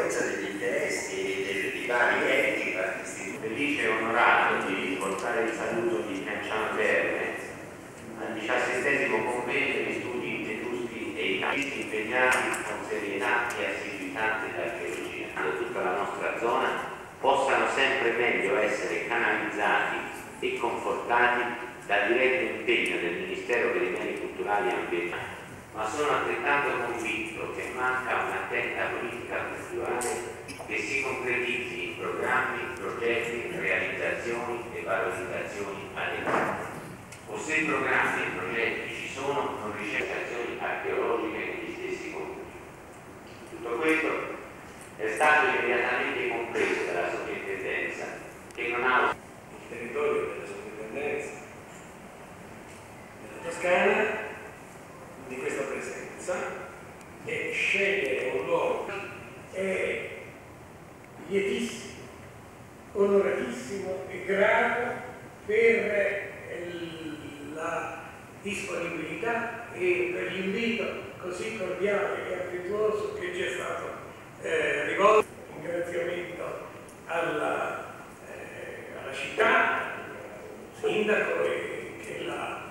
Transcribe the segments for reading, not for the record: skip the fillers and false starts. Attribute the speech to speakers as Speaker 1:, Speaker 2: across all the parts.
Speaker 1: consapevolezza degli interessi dei vari enti partecipanti. Felice e onorato di portare il saluto di Canciano Terme al 17° convegno di studi vetusti e italiani impegnati con serietà e assiduità nell'archeologia. Tutta la nostra zona possano sempre meglio essere canalizzati e confortati dal diretto impegno del Ministero per i Beni Culturali e Ambientali, ma sono altrettanto convinto che manca un'attenta politica culturale che si concretizzi in programmi, progetti, realizzazioni e valorizzazioni adeguate. O se i programmi e progetti ci sono, non ricercazioni archeologiche negli stessi comuni. Tutto questo è stato immediatamente compreso dalla sovrintendenza, che non ha il territorio della sovrintendenza della Toscana di questa presenza, e scegliere un luogo è lietissimo, onoratissimo e grato per la disponibilità e per l'invito così cordiale e affettuoso che ci è stato rivolto. Un ringraziamento alla città, al sindaco che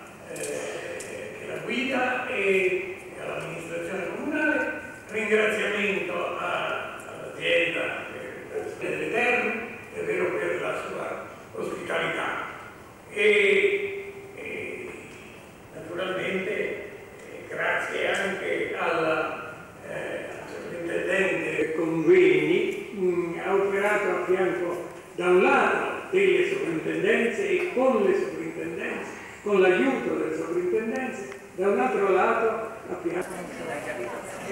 Speaker 1: la guida e all'amministrazione comunale, ringraziamento all'azienda delle Terme, è vero, per la sua ospitalità e naturalmente grazie anche al sovrintendente Convegni, ha operato a fianco da un lato delle sovrintendenze e con le sovrintendenze, con l'aiuto delle sovrintendenze, da un altro lato a fianco.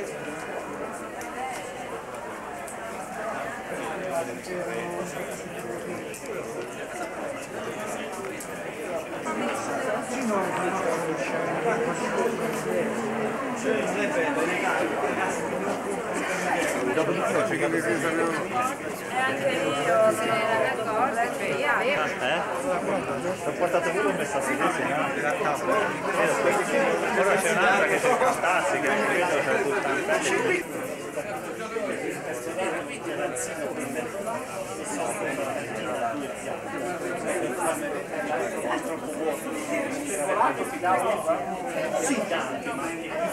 Speaker 2: E anche io se la mia cosa che io
Speaker 3: ho portato pure un messaggio di ora c'è un'altra che cerca stassi che credo c'è tutta sì, tanti, ma anche più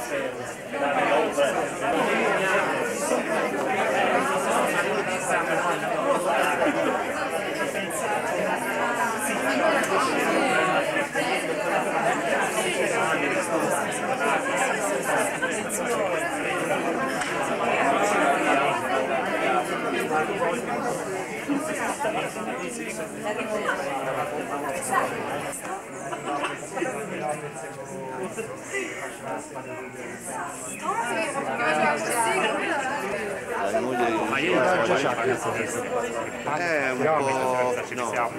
Speaker 4: ma io non so già questo
Speaker 3: è un po'
Speaker 4: ci siamo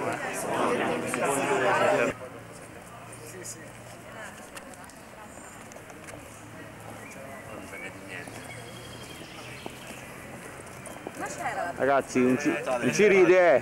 Speaker 3: ragazzi non ci ride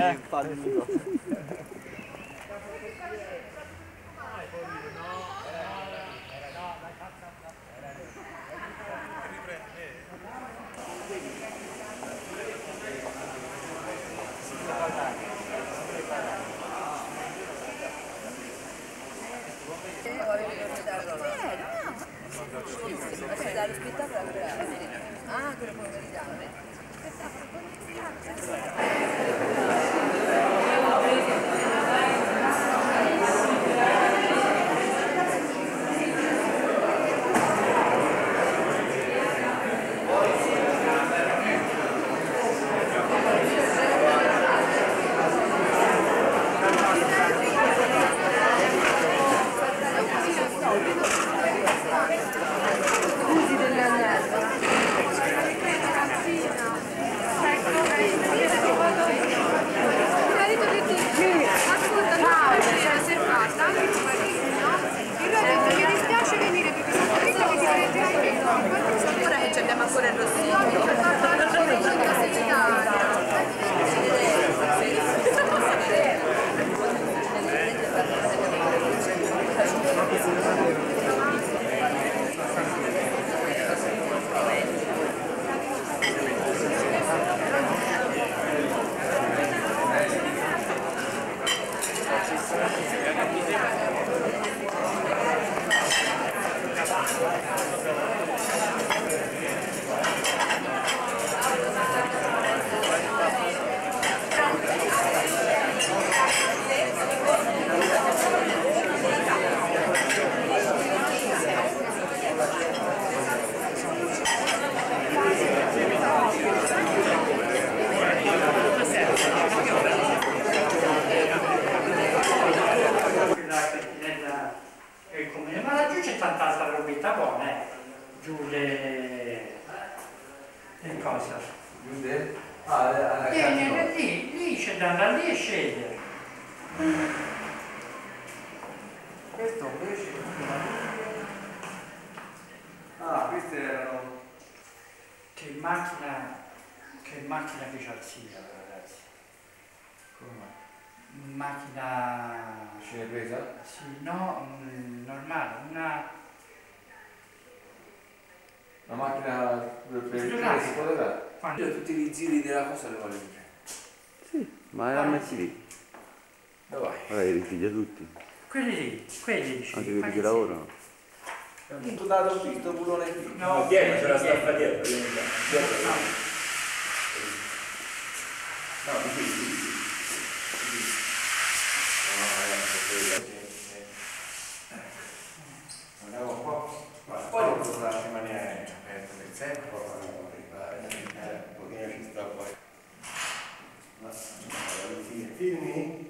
Speaker 2: ah, quello pomeridiano.
Speaker 5: Lì c'è da andare lì e scegliere.
Speaker 6: Questo invece... Ah, queste erano...
Speaker 5: Che macchina che c'ha il Signore, ragazzi.
Speaker 6: Come?
Speaker 5: Macchina...
Speaker 6: Ce l'hai presa?
Speaker 5: Sì, no, normale, una
Speaker 6: macchina per il
Speaker 5: quando...
Speaker 6: Io tutti gli giri della cosa le voglio dire.
Speaker 4: Sì, ma la metti lì.
Speaker 6: Dove vai?
Speaker 4: Vabbè, li ripiglia tutti.
Speaker 5: Quelli dici.
Speaker 4: Anche quelli che lavorano.
Speaker 6: Tu dato qui, sto bullone qui.
Speaker 5: No,
Speaker 7: dietro c'è la staffa dietro.
Speaker 6: No, di qui. Andiamo un po'. Poi lo potrà rimanere aperto per sempre, poi faremo arrivare, un pochino ci sta poi. Ma filmi?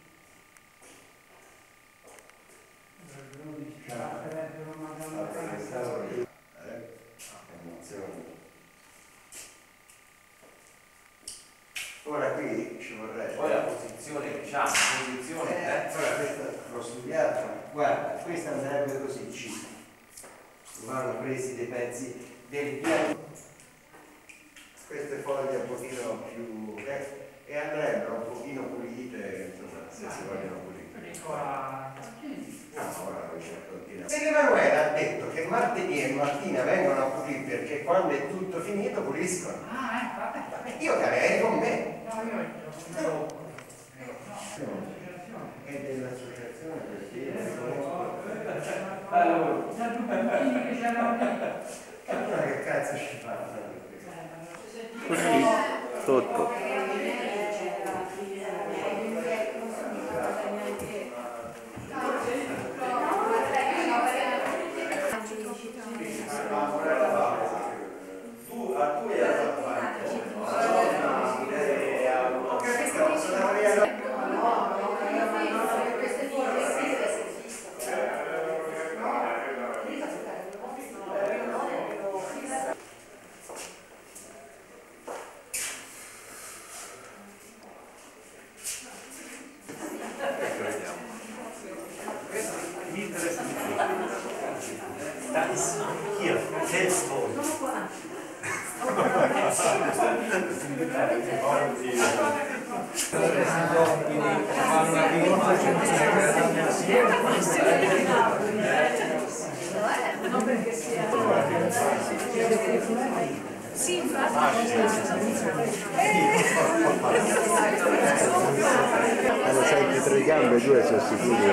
Speaker 8: Ora qui ci vorrebbe.
Speaker 6: Poi la posizione, diciamo,
Speaker 8: Ora questa l'ho studiata, guarda, questa andrebbe così, C. Vanno presi dei pezzi del piano. Queste foglie un pochino più e andrebbero un pochino pulite, insomma, se si vogliono pulire. No, ora non c'è continua. Se Emanuele ha detto che martedì e mattina vengono a pulire perché quando è tutto finito puliscono.
Speaker 5: Vabbè.
Speaker 8: Io carei con me.
Speaker 5: No, io
Speaker 8: È dell'associazione perché allora che cazzo ci fa?
Speaker 4: Così, sotto.
Speaker 8: Hier, Selbstwohl.
Speaker 2: Sì, infatti.
Speaker 4: Quando sei dietro le gambe, due sono sicuri.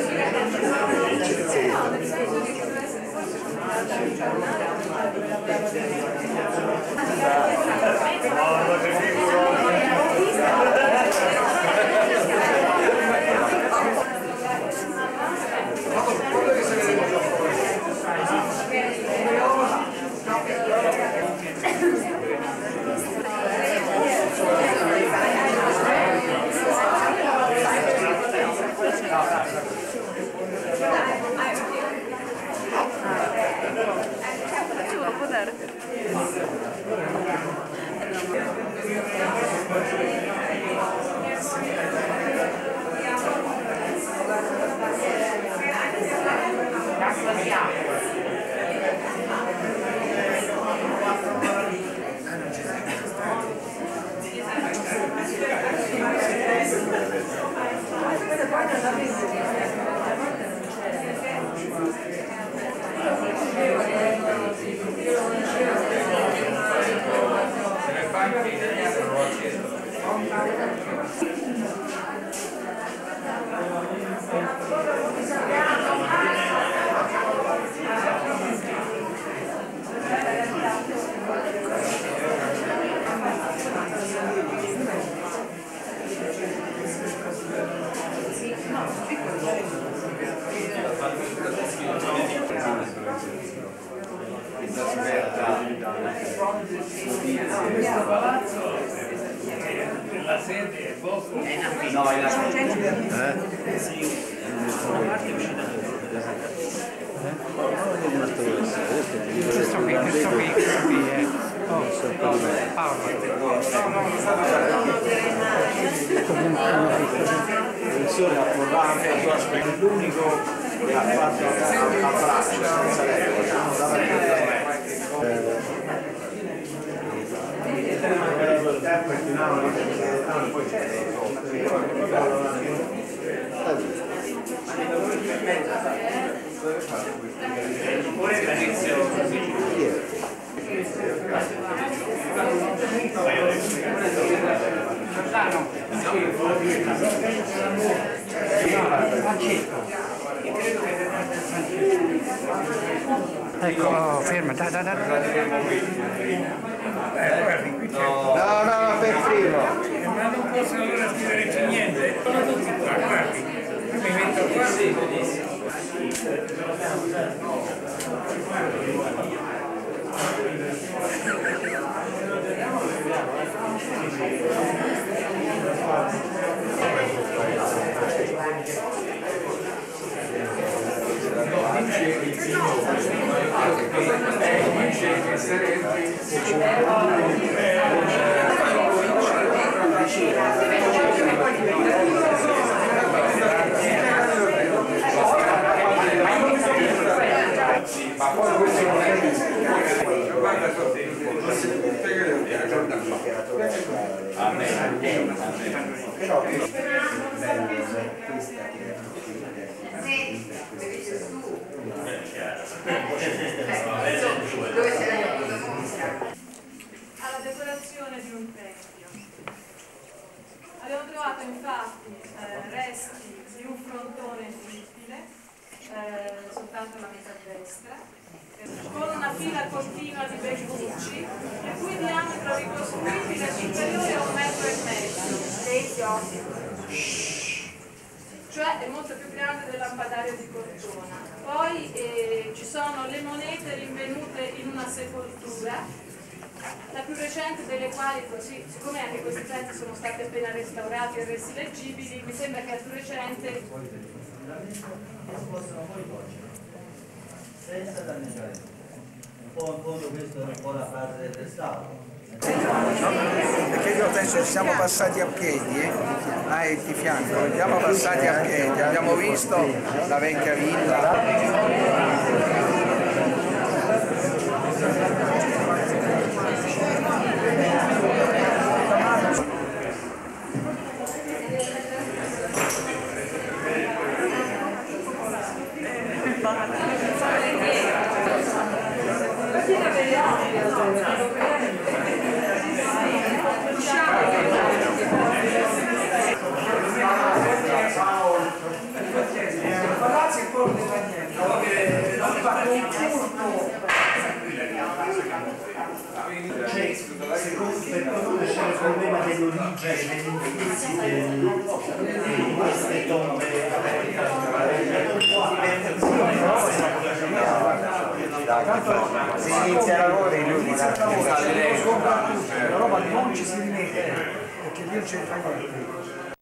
Speaker 5: La sede è vostra?
Speaker 6: No, è la
Speaker 5: Questo qui è.
Speaker 3: L'unico che ha fatto a braccio senza leva, il tempo è finale, poi c'è
Speaker 5: ecco, oh, ferma, dai.
Speaker 8: No, per primo.
Speaker 5: Ma non posso allora scrivere niente. Sono tutti qua, guardi. Io mi metto qua.
Speaker 6: Ma poi questo non è
Speaker 8: però
Speaker 2: alla decorazione di un tempio. Abbiamo trovato infatti resti di un frontone visibile, soltanto la metà destra, con una fila continua di beccucci, il cui diametro ricostruibile è superiore a 1,5 metri. Cioè è molto più grande del lampadario di Cortona. Poi ci sono le monete rinvenute in una sepoltura, la più recente delle quali, così, siccome anche questi pezzi sono stati appena restaurati e resi leggibili, mi sembra che la più recente...
Speaker 7: senza danneggiare. Un po' in fondo questa è un po' la fase del restauro.
Speaker 9: Perché io penso che siamo passati a piedi, di fianco, siamo passati a piedi, abbiamo visto la vecchia villa.
Speaker 3: Secondo me c'è il problema dell'origine, dell'inizio di queste tombe.
Speaker 8: Se inizia lavori lui
Speaker 3: la roba non ci si rimette perché Dio c'è il